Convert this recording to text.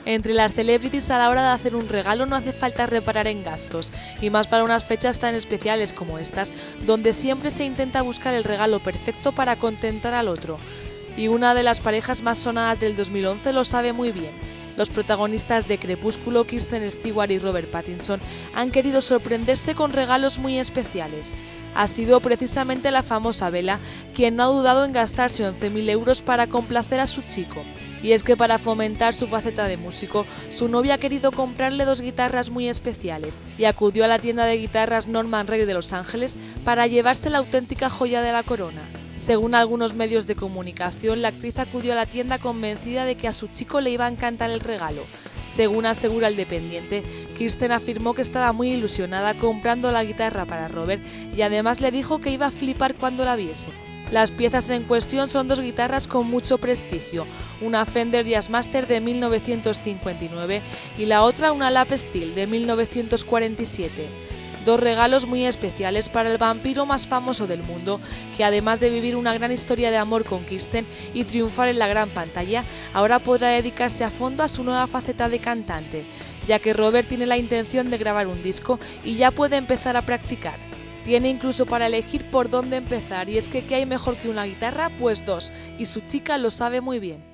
Entre las celebrities a la hora de hacer un regalo no hace falta reparar en gastos, y más para unas fechas tan especiales como estas, donde siempre se intenta buscar el regalo perfecto para contentar al otro. Y una de las parejas más sonadas del 2011 lo sabe muy bien. Los protagonistas de Crepúsculo, Kristen Stewart y Robert Pattinson, han querido sorprenderse con regalos muy especiales. Ha sido precisamente la famosa Bella quien no ha dudado en gastarse 11.000 euros para complacer a su chico. Y es que para fomentar su faceta de músico, su novia ha querido comprarle 2 guitarras muy especiales y acudió a la tienda de guitarras Norman Rare de Los Ángeles para llevarse la auténtica joya de la corona. Según algunos medios de comunicación, la actriz acudió a la tienda convencida de que a su chico le iba a encantar el regalo. Según asegura el dependiente, Kristen afirmó que estaba muy ilusionada comprando la guitarra para Robert y además le dijo que iba a flipar cuando la viese. Las piezas en cuestión son 2 guitarras con mucho prestigio, una Fender Jazzmaster de 1959 y la otra una Lap Steel de 1947. 2 regalos muy especiales para el vampiro más famoso del mundo, que además de vivir una gran historia de amor con Kristen y triunfar en la gran pantalla, ahora podrá dedicarse a fondo a su nueva faceta de cantante, ya que Robert tiene la intención de grabar un disco y ya puede empezar a practicar. Tiene incluso para elegir por dónde empezar, y es que ¿qué hay mejor que una guitarra? Pues 2, y su chica lo sabe muy bien.